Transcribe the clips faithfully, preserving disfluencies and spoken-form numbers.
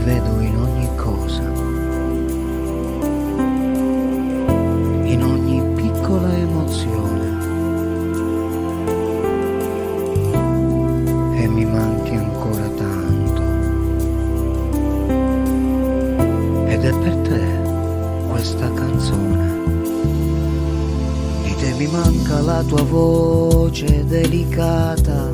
vedo in ogni cosa, in ogni piccola emozione, e mi manchi ancora tanto. Ed è per te questa canzone. Di te mi manca la tua voce delicata,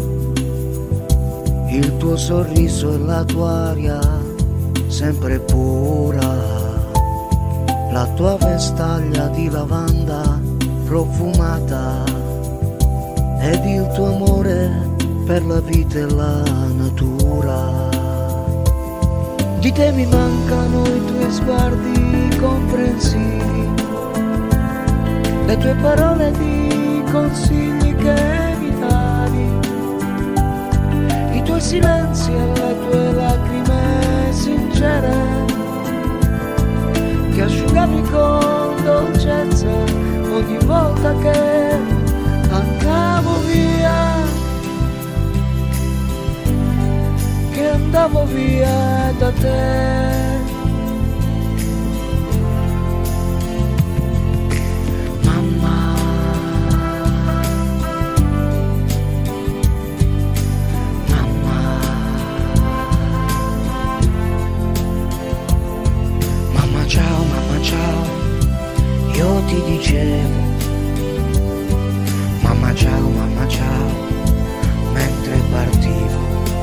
il tuo sorriso e la tua aria sempre pura, la tua vestaglia di lavanda profumata, ed il tuo amore per la vita e la natura. Di te mi mancano i tuoi sguardi comprensivi, le tue parole di consigli che mi davi, i tuoi silenzi e le tue lacrime sincere che asciugavi con dolcezza ogni volta che andavo via, che andavo via da te. Ciao mamma, ciao, io ti dicevo, mamma ciao, mamma ciao, mentre partivo.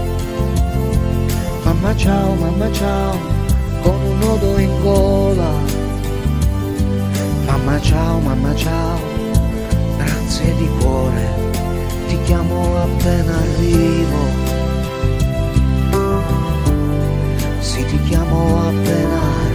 Mamma ciao, mamma ciao, con un nodo in gola. Mamma ciao, mamma ciao, grazie di cuore, ti chiamo appena arrivo. Sì, ti chiamo appena arrivo.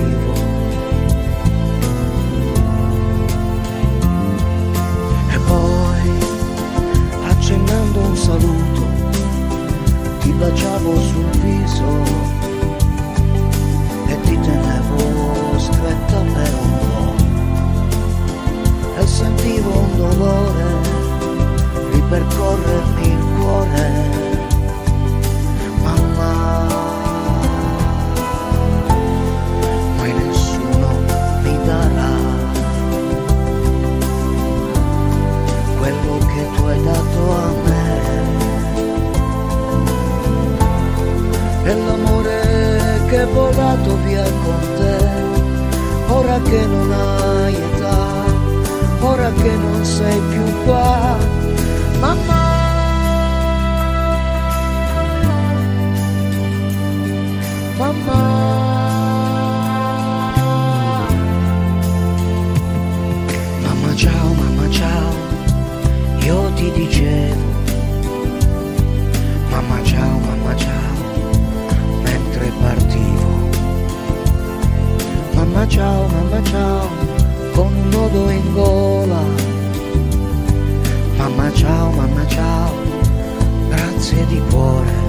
Accennando un saluto, ti baciavo sul viso e ti tenevo stretta per un po', e sentivo un dolore ripercorrermi il cuore. Mamma, mai nessuno mi darà quello che tu hai dato a me, e l'amore che è volato via con te, ora che non hai età, ora che non sei più qua. Mamma, mamma, mamma ciao, mamma ciao, io ti dicevo, mamma ciao, mamma ciao, mentre partivo. Mamma ciao, mamma ciao, con un nodo in gola. Mamma ciao, mamma ciao, grazie di cuore,